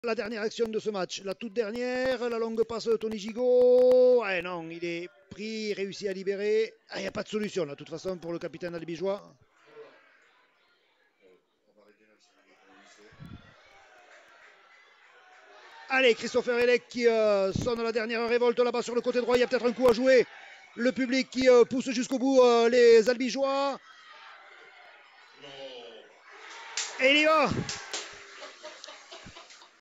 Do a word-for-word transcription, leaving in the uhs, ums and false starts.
La dernière action de ce match, la toute dernière, la longue passe de Tony Gigot. Eh non, il est pris, réussi à libérer. Ah, il n'y a pas de solution, là, de toute façon, pour le capitaine albigeois. Allez, Christopher Elec qui euh, sonne la dernière révolte là-bas sur le côté droit. Il y a peut-être un coup à jouer. Le public qui euh, pousse jusqu'au bout euh, les albigeois. Et il y va.